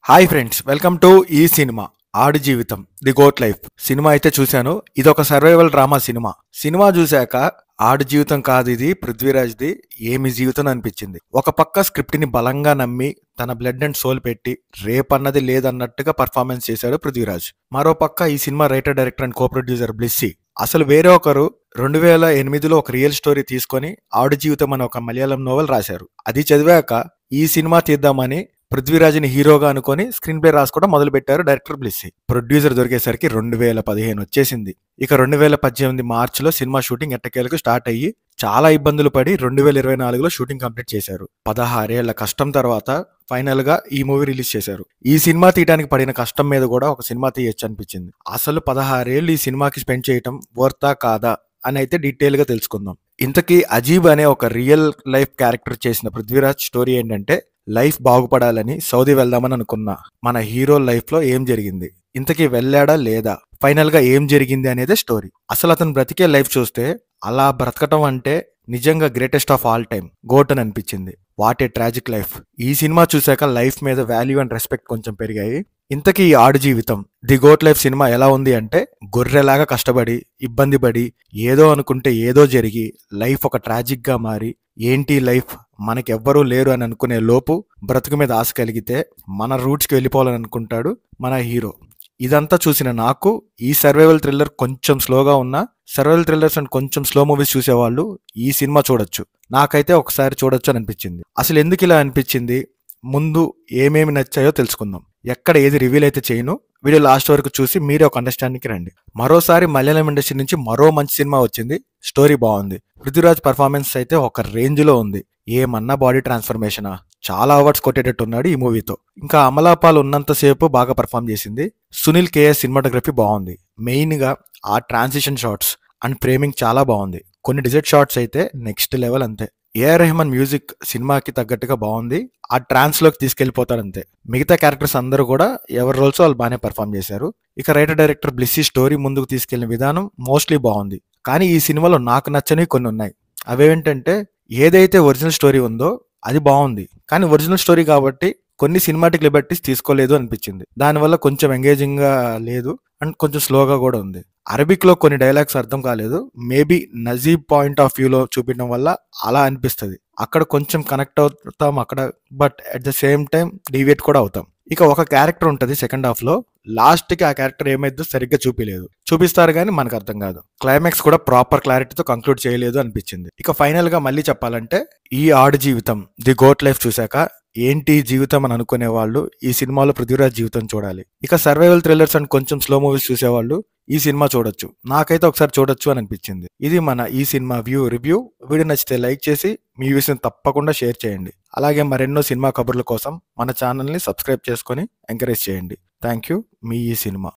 Hi friends, welcome to ఈ cinema Aadu Jeevitham the goat life cinema అయితే చూశాను. ఇది ఒక సర్వైవల్ డ్రామా సినిమా చూశాక ఆడు జీవితం కాదు ఇది పృథ్వీరాజ్ది ఏమి జీవితం అనిపించింది. ఒక పక్క స్క్రిప్ట్ ని బలంగా నమ్మి తన బ్లడ్ అండ్ సోల్ పెట్టి రేపన్నది లేదన్నట్టుగా పర్ఫార్మెన్స్ చేశాడు పృథ్వీరాజ్. మరో పక్క ఈ cinema writer, director and co producer Blessy అసలు వేరే ఒకరు 2008లో ఒక రియల్ స్టోరీ తీసుకొని ఆడు జీవితం అనే ఒక మలయాళం నోవెల్ రాశారు. అది చదివాక ఈ సినిమా తీద్దామని పృథ్వీరాజ్ని హీరోగా అనుకొని స్క్రీన్ ప్లే రాసుకోవడం మొదలు పెట్టారు డైరెక్టర్ బ్లెస్సీ. ప్రొడ్యూసర్ దొరికేసరికి 2015 వచ్చేసింది. ఇక 2018 మార్చిలో సినిమా షూటింగ్ ఎట్టకేలకు స్టార్ట్ అయ్యి చాలా ఇబ్బందులు పడి 2024లో షూటింగ్ కంప్లీట్ చేశారు. 16 ఏళ్ల కష్టం తర్వాత ఫైనల్ గా ఈ మూవీ రిలీజ్ చేశారు. ఈ సినిమా తీయడానికి పడిన కష్టం మీద కూడా ఒక సినిమా తీయొచ్చు అనిపించింది. అసలు 16 ఏళ్ళు ఈ సినిమాకి స్పెండ్ చేయటం వర్తా కాదా అని అయితే డీటెయిల్ గా తెలుసుకుందాం. ఇంతకీ అజీబ్ అనే ఒక రియల్ లైఫ్ క్యారెక్టర్ చేసిన పృథ్వీరాజ్ స్టోరీ ఏంటంటే, లైఫ్ బాగుపడాలని సౌదీ వెళ్దామని అనుకున్నా మన హీరో లైఫ్ లో ఏం జరిగింది, ఇంతకీ వెళ్ళాడా లేదా, ఫైనల్ గా ఏం జరిగింది అనేది స్టోరీ. అసలు అతను బ్రతికే లైఫ్ చూస్తే అలా బ్రతకటం అంటే నిజంగా greatest of all time GOAT అని అనిపించింది. What a tragic life. ఈ సినిమా చూశాక లైఫ్ మీద వాల్యూ అండ్ రెస్పెక్ట్ కొంచెం పెరిగాయి. ఇంతకీ ఈ ఆడు Jeevitham the goat life cinema ఎలా ఉంది అంటే, గొర్రెలాగా కష్టపడి ఇబ్బంది పడి ఏదో అనుకుంటే ఏదో జరిగి లైఫ్ ఒక ట్రాజిక్ గా మారి ఏంటి లైఫ్ మనకెవ్వరూ లేరు అని అనుకునే లోపు బ్రతుకు మీద ఆశ కలిగితే మన రూట్స్కి వెళ్ళిపోవాలని అనుకుంటాడు మన హీరో. ఇదంతా చూసిన నాకు ఈ సర్వైవల్ థ్రిల్లర్ కొంచెం స్లోగా ఉన్నా, సర్వైవల్ థ్రిల్లర్స్ అండ్ కొంచెం స్లో మూవీస్ చూసేవాళ్ళు ఈ సినిమా చూడొచ్చు. నాకైతే ఒకసారి చూడొచ్చు అని అనిపించింది. అసలు ఎందుకు ఇలా అనిపించింది, ముందు ఏమేమి నచ్చాయో తెలుసుకుందాం. ఎక్కడ ఏది రివీల్ అయితే చేయను, వీడియో లాస్ట్ వరకు చూసి మీరే ఒక అండర్స్టాండింగ్కి రండి. మరోసారి మలయాళం ఇండస్ట్రీ నుంచి మరో మంచి సినిమా వచ్చింది. స్టోరీ బాగుంది. పృథ్వీరాజ్ పర్ఫార్మెన్స్ అయితే ఒక రేంజ్ లో ఉంది. ఏమన్నా బాడీ ట్రాన్స్ఫర్మేషనా, చాలా అవార్డ్స్ కొట్టేటట్టున్నాడు ఈ మూవీతో. ఇంకా అమలాపాల్ ఉన్నంతసేపు బాగా పర్ఫామ్ చేసింది. సునీల్ కేఎస్ సినిమాటోగ్రఫీ బాగుంది. మెయిన్ గా ఆ ట్రాన్సిషన్ షాట్స్ అండ్ ఫ్రేమింగ్ చాలా బాగుంది. కొన్ని డిజర్ట్ షాట్స్ అయితే నెక్స్ట్ లెవెల్ అంతే. రెహమాన్ మ్యూజిక్ సినిమాకి తగ్గట్టుగా బాగుంది. ఆ ట్రాన్స్ లోకి తీసుకెళ్లిపోతాడు అంతే. మిగతా క్యారెక్టర్స్ అందరూ కూడా ఎవరి రోల్స్ వాళ్ళు బాగానే పర్ఫామ్ చేశారు. ఇక రైటర్, డైరెక్టర్ బ్లెస్సీ స్టోరీ ముందుకు తీసుకెళ్లిన విధానం మోస్ట్లీ బాగుంది. కానీ ఈ సినిమాలో నాకు నచ్చనివి కొన్ని ఉన్నాయి. అవేంటంటే, ఏదైతే ఒరిజినల్ స్టోరీ ఉందో అది బాగుంది, కానీ ఒరిజినల్ స్టోరీ కాబట్టి కొన్ని సినిమాటిక్ లిబర్టీస్ తీసుకోలేదు అనిపించింది. దానివల్ల కొంచెం ఎంగేజింగ్ గా లేదు అండ్ కొంచెం స్లోగా కూడా ఉంది. అరబిక్ లో కొన్ని డైలాగ్స్ అర్థం కాలేదు. మేబీ నజీబ్ పాయింట్ ఆఫ్ వ్యూలో చూపించడం వల్ల అలా అనిపిస్తుంది. అక్కడ కొంచెం కనెక్ట్ అవుతాం అక్కడ, but at the same time deviate కూడా అవుతాం. ఇక ఒక క్యారెక్టర్ ఉంటుంది సెకండ్ హాఫ్ లో, లాస్ట్ కి ఆ క్యారెక్టర్ ఏమైందో సరిగ్గా చూపిస్తారు కానీ మనకు అర్థం కాదు. క్లైమాక్స్ కూడా ప్రాపర్ క్లారిటీతో కంక్లూడ్ చేయలేదు అనిపించింది. ఇక ఫైనల్ గా మళ్ళీ చెప్పాలంటే, ఈ ఆడు జీవితం ది గోట్ లైఫ్ చూశాక ఏంటి జీవితం అని అనుకునే వాళ్ళు ఈ సినిమాలో పృథ్వీరాజ్ జీవితం చూడాలి. ఇక సర్వైవల్ థ్రిల్లర్స్ అండ్ కొంచెం స్లో మూవీస్ చూసేవాళ్ళు ఈ సినిమా చూడొచ్చు. నాకైతే ఒకసారి చూడొచ్చు అని అనిపించింది. ఇది మన ఈ సినిమా రివ్యూ. వీడియో నచ్చితే లైక్ చేసి మీ వ్యూస్ తప్పకుండా షేర్ చేయండి. అలాగే మరెన్నో సినిమా కబుర్ల కోసం మన ఛానల్ని సబ్స్క్రైబ్ చేసుకొని ఎంకరేజ్ చేయండి. Thank you. మీ ఈ సినిమా.